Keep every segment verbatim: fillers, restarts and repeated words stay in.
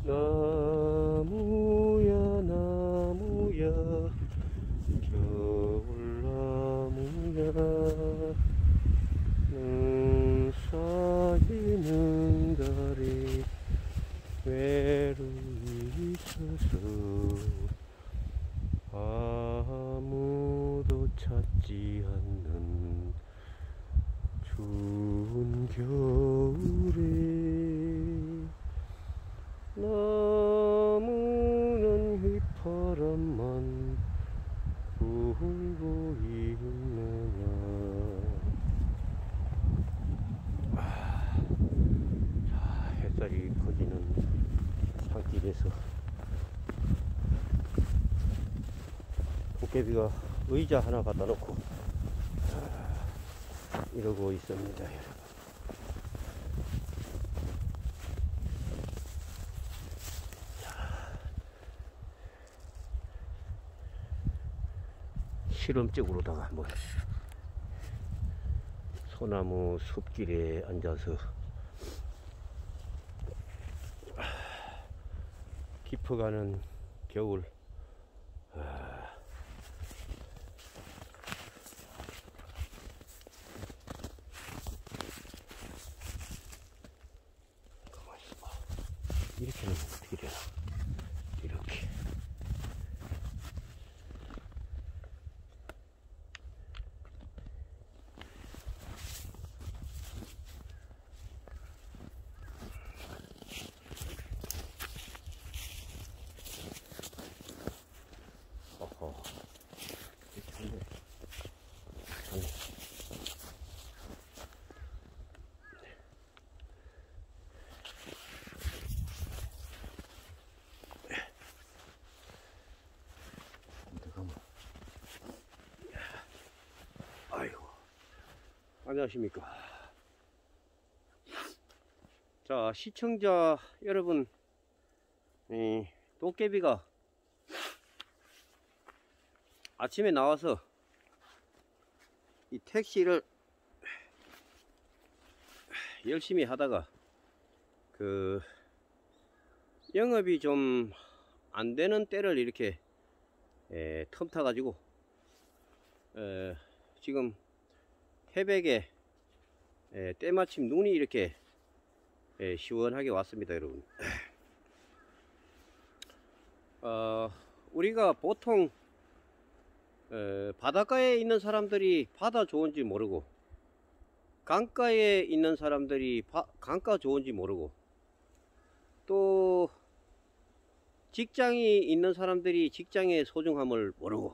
나무야 나무야 겨울나무야 눈 쌓이는 달에 외로이 서서 아무도 찾지 않는 추운 겨울에 나무는 휘파람만 불고 있느냐. 아, 자, 햇살이 퍼지는 산길에서 도깨비가 의자 하나 갖다 놓고 아, 이러고 있습니다, 여러분. 실험적으로다가 한번 소나무 숲길에 앉아서 깊어가는 겨울. 아, 가만히 있어봐. 이렇게 하면 어떻게 되나? 이렇게. 어허. 이렇게 하네. 하네. 아이고, 안녕하십니까. 자, 시청자 여러분, 이 도깨비가 아침에 나와서 이 택시를 열심히 하다가 그 영업이 좀 안 되는 때를 이렇게 에, 틈타 가지고 에, 지금 태백에 에, 때마침 눈이 이렇게 에, 시원하게 왔습니다, 여러분. 어, 우리가 보통 에, 바닷가에 있는 사람들이 바다 좋은지 모르고, 강가에 있는 사람들이 바, 강가 좋은지 모르고, 또 직장이 있는 사람들이 직장의 소중함을 모르고,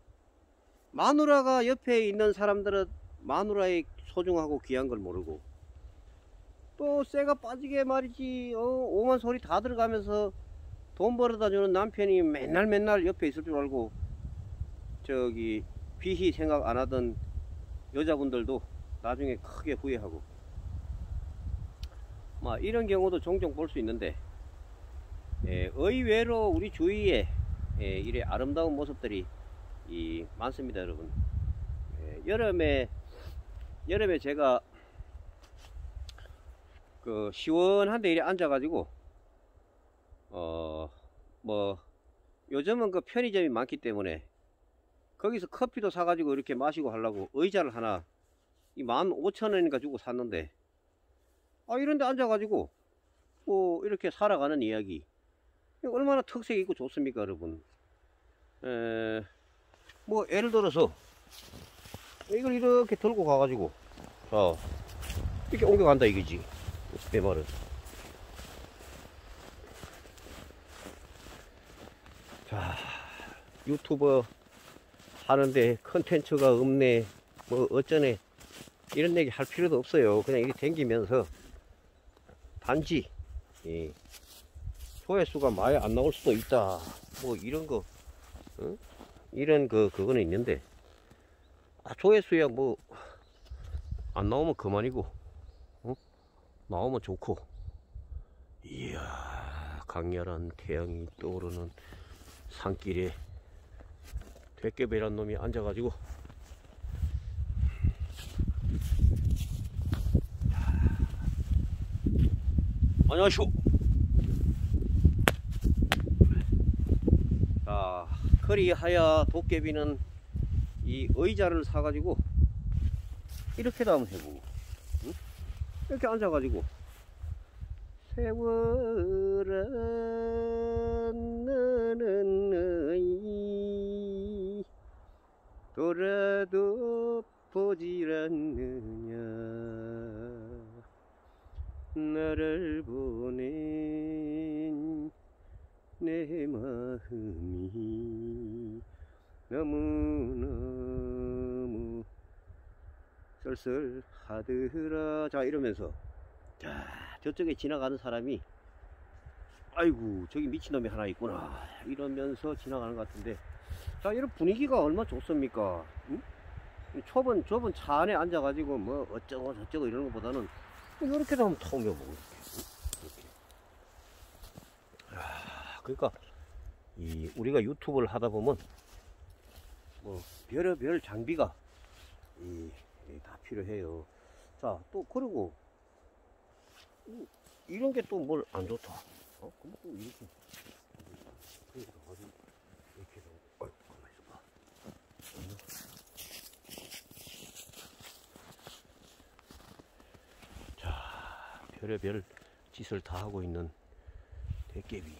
마누라가 옆에 있는 사람들은 마누라의 소중하고 귀한 걸 모르고, 또 쇠가 빠지게 말이지 어, 오만 소리 다 들어가면서 돈 벌어다 주는 남편이 맨날 맨날 옆에 있을 줄 알고 저기 비희 생각 안 하던 여자분들도 나중에 크게 후회하고, 막 이런 경우도 종종 볼 수 있는데, 예, 의외로 우리 주위에 예, 이래 아름다운 모습들이 이 많습니다, 여러분. 예, 여름에 여름에 제가 그 시원한데 이래 앉아가지고 어 뭐 요즘은 그 편의점이 많기 때문에 거기서 커피도 사가지고 이렇게 마시고 하려고 의자를 하나 이 만 오천 원인가 주고 샀는데, 아 이런데 앉아가지고 뭐 이렇게 살아가는 이야기, 얼마나 특색이 있고 좋습니까, 여러분. 에, 뭐 예를 들어서 이걸 이렇게 들고 가가지고 자 이렇게 옮겨간다 이거지, 내 말은. 자, 유튜버 하는데 컨텐츠가 없네 뭐 어쩌네 이런 얘기 할 필요도 없어요. 그냥 이렇게 댕기면서 단지 예, 조회수가 많이 안 나올 수도 있다 뭐 이런 거 어? 이런 그 그거는 있는데, 아 조회수야 뭐 안 나오면 그만이고 어? 나오면 좋고. 이야, 강렬한 태양이 떠오르는 산길에 도깨비란 놈이 앉아가지고 안녕하시오. 허리 하야 도깨비는 이 의자를 사가지고 이렇게도 한번 해보고, 응? 이렇게 앉아가지고 세월아 너는 너희 돌아도 보질 않느냐 나를 보낸 내 마음이 너무너무 썰썰하더라. 자 이러면서 자 저쪽에 지나가는 사람이 아이고 저기 미친놈이 하나 있구나 이러면서 지나가는 것 같은데, 자 이런 분위기가 얼마나 좋습니까? 응? 좁은 좁은 차 안에 앉아가지고 뭐 어쩌고 저쩌고 이러는 것보다는 이렇게도 한번 통겨보고 이렇게, 이렇게. 아, 그러니까 이 우리가 유튜브를 하다 보면 뭐 별의별 장비가 이, 이 다 필요해요. 자 또 그리고 이런 게 또 뭘 안 좋다. 어? 그럼 또 이렇게 이렇게 해서 어이 가만히 있어봐. 자 별의별 짓을 다 하고 있는 대깨비.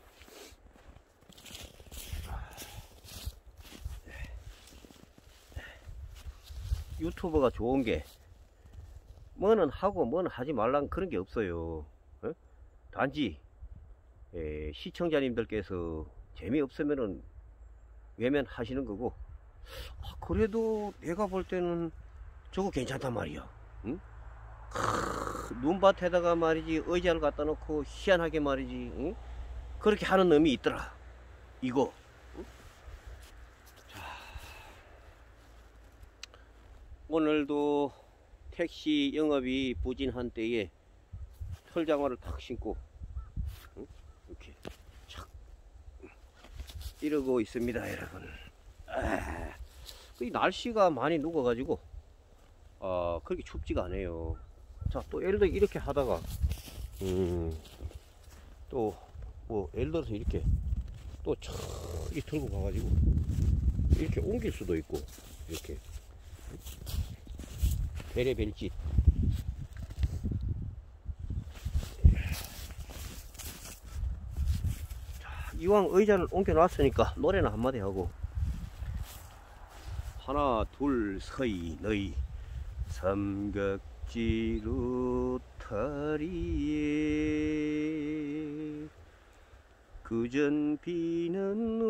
유튜버가 좋은 게 뭐는 하고 뭐는 하지 말란 그런 게 없어요. 어? 단지 에, 시청자님들께서 재미없으면은 외면하시는 거고, 아, 그래도 내가 볼 때는 저거 괜찮단 말이야. 응? 크, 눈밭에다가 말이지 의자를 갖다 놓고 희한하게 말이지, 응? 그렇게 하는 놈이 있더라 이거. 응? 자, 오늘도 택시 영업이 부진한 때에 털장화를 탁 신고, 응? 이렇게 착 이러고 있습니다 여러분. 아, 이 날씨가 많이 녹아가지고 아 그렇게 춥지가 않아요. 자 또 예를 들어 이렇게 하다가 음, 또 뭐 예를 들어서 이렇게 또 저기 들고 가가지고 이렇게 옮길 수도 있고, 이렇게 베레벨 짓. 이왕 의자를 옮겨 놨으니까 노래나 한마디 하고, 하나 둘 서이 너희 삼각지 로타리에 그전 비는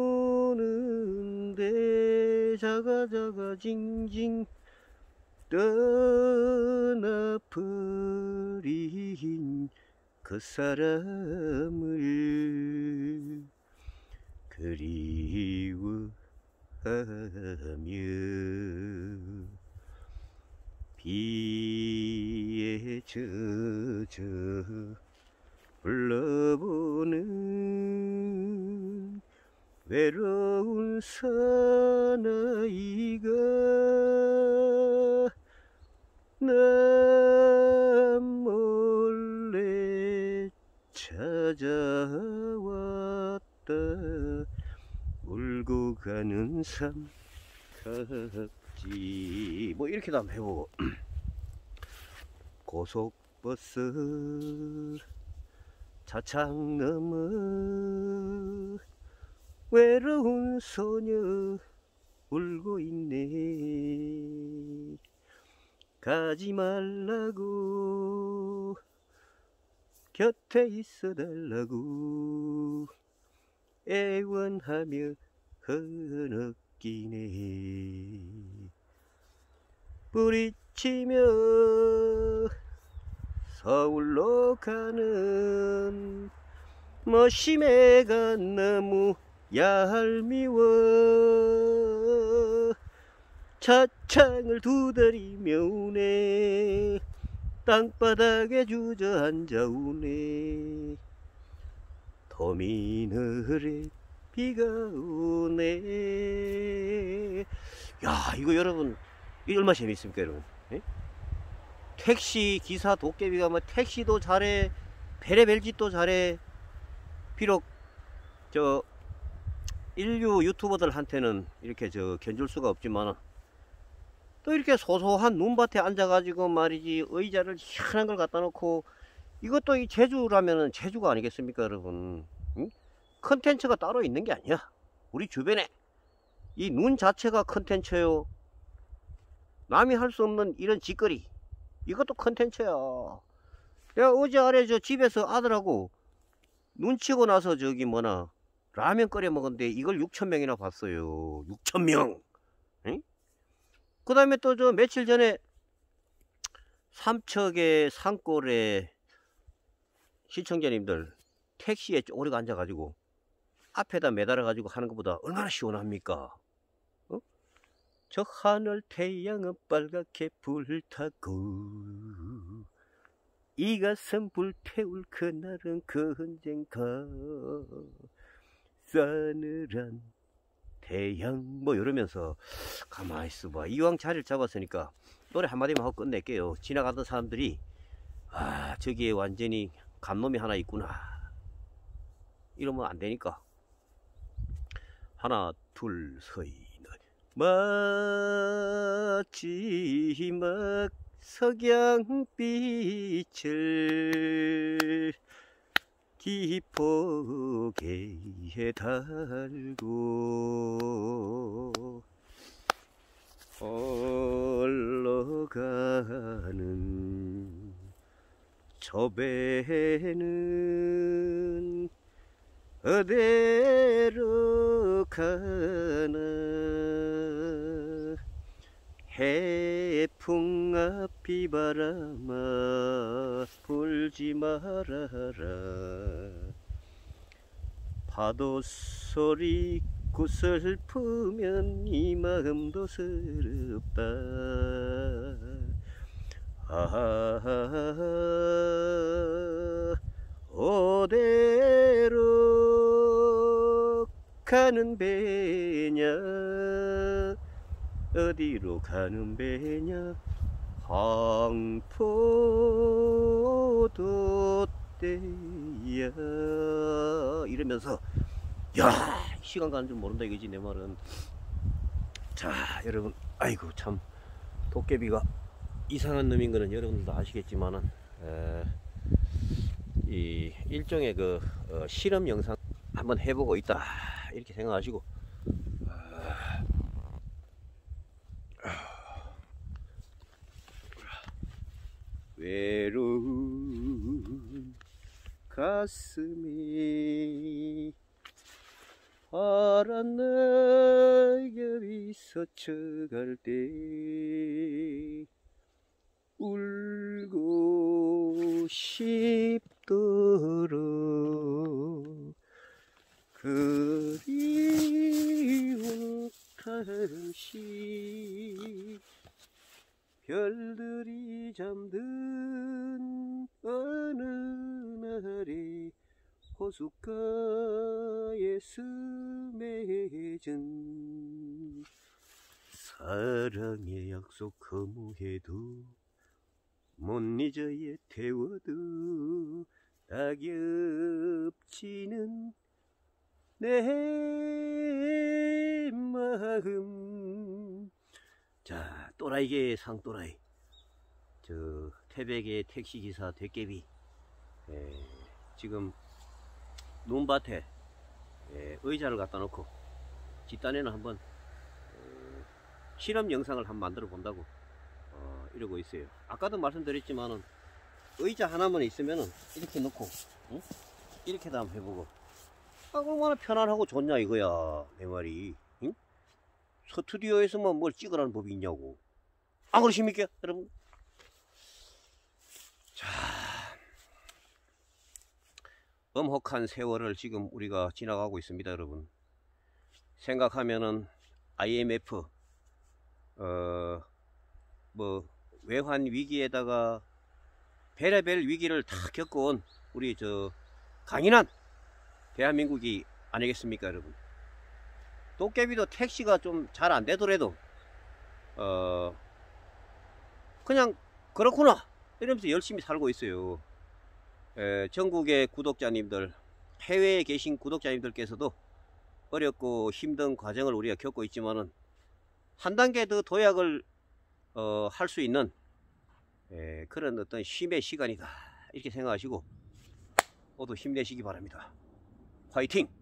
오는데 자가자가 징징 떠나버린 그 사람을 그리워하며 비에 젖어 불러보는 외로운 사나이가 난 몰래 찾아왔다 울고 가는 삼각지. 뭐 이렇게도 한번 해보고 고속버스 차창 넘어 외로운 소녀 울고 있네. 가지 말라고 곁에 있어 달라고 애원하며 흐느끼네. 뿌리치며 서울로 가는 머시매가 너무 얄미워. 차창을 두드리며 우네. 땅바닥에 주저앉아 우네. 터미널에 비가 오네. 야 이거 여러분 이거 얼마나 재밌습니까 여러분. 에? 택시 기사 도깨비가 뭐 택시도 잘해 베레벨짓도 잘해. 비록 저 인류 유튜버들한테는 이렇게 저 견줄 수가 없지만 또 이렇게 소소한 눈밭에 앉아가지고 말이지 의자를 희한한 걸 갖다 놓고 이것도 이 제주라면은 제주가 아니겠습니까 여러분. 응? 컨텐츠가 따로 있는 게 아니야. 우리 주변에 이 눈 자체가 컨텐츠예요. 남이 할 수 없는 이런 짓거리 이것도 컨텐츠야. 내가 어제 아래 저 집에서 아들하고 눈 치고 나서 저기 뭐나 라면 끓여 먹었는데 이걸 육천 명이나 봤어요. 육천 명. 응? 그 다음에 또 저 며칠 전에 삼척의 산골에 시청자님들 택시에 쪼그리고 앉아가지고 앞에다 매달아 가지고 하는 것보다 얼마나 시원합니까? 어? 저 하늘 태양은 빨갛게 불타고 이 가슴 불태울 그날은 그 언젠가 싸늘한 태양 뭐 이러면서 가만히 있어봐. 이왕 자리를 잡았으니까 노래 한마디만 하고 끝낼게요. 지나가던 사람들이 아 저기에 완전히 간놈이 하나 있구나 이러면 안 되니까 하나 둘 서이 마지막 석양빛을 기포개에 달고 흘러가는 저 배는 어디로 가나 해풍아 비바람아 불지 말아라 파도 소리 구슬프면 이 마음도 스럽다 아하하하 어디로 가는 배냐 어디로 가는 배냐 황포도 때야 이러면서 야 시간 가는 줄 모른다 이거지 내 말은. 자 여러분 아이고 참 도깨비가 이상한 놈인 거는 여러분들도 아시겠지만은 에, 이 일종의 그 어, 실험 영상 한번 해보고 있다 이렇게 생각하시고 외로운 가슴이 파란 낙엽이 스쳐갈 때 울고 싶도록 그리운 당시 별들이 잠든 어느 날에 호숫가에 스며진 사랑의 약속 허무해도 못 잊어 예 태워도 낙엽지는 내 마음. 자 또라이계의 상또라이 저 태백의 택시기사 대깨비 에, 지금 눈밭에 에, 의자를 갖다 놓고 뒷단에는 한번 어, 실험 영상을 한번 만들어 본다고 어, 이러고 있어요. 아까도 말씀드렸지만은 의자 하나만 있으면은 이렇게 놓고 응? 이렇게도 한번 해보고 아 얼마나 편안하고 좋냐 이거야 내 말이. 응? 스튜디오에서만 뭘 찍으라는 법이 있냐고. 안 그러십니까 여러분? 자 엄혹한 세월을 지금 우리가 지나가고 있습니다 여러분. 생각하면은 아이엠에프 어 뭐 외환 위기에다가 별의별 위기를 다 겪어온 우리 저 강인한 대한민국이 아니겠습니까 여러분. 도깨비도 택시가 좀 잘 안 되더라도 어 그냥 그렇구나 이러면서 열심히 살고 있어요. 에, 전국의 구독자님들 해외에 계신 구독자님들께서도 어렵고 힘든 과정을 우리가 겪고 있지만은 한 단계 더 도약을 어, 할 수 있는 에, 그런 어떤 쉼의 시간이다 이렇게 생각하시고 모두 힘내시기 바랍니다. 화이팅!